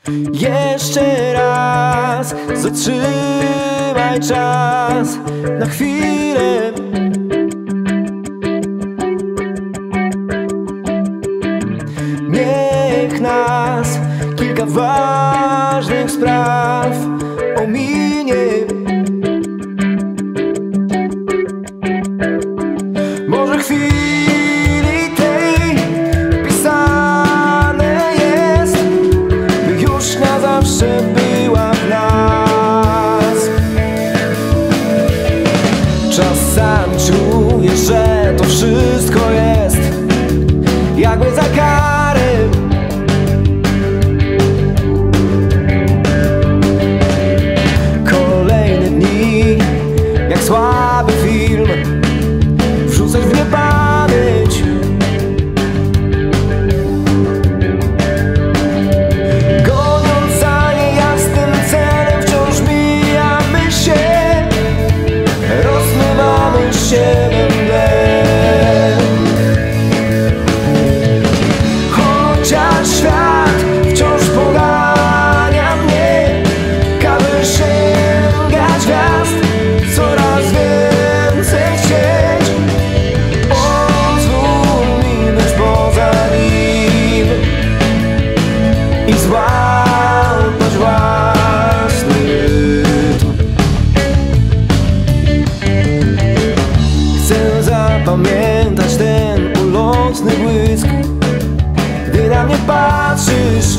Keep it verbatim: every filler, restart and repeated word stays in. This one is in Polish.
Jeszcze raz zatrzymaj czas na chwilę. Niech nas kilka ważnych spraw ominie. Może chwili tej pisane jest, by już na zawsze była w nas. Czasami czuję, że to wszystko jest jakby za karę. Kolejne dni jak słaby film wrzucać w niepamięć. Goniąc za niejasnym celem wciąż mijamy się, rozmywamy się we mgle. Chociaż świat wciąż pogania mnie, każe sięgać gwiazd, coraz więcej chcieć. Pozwól mi być poza nim i złapać własny rytm. Chcę zapamiętać ten ulotny błysk, gdy na mnie patrzysz.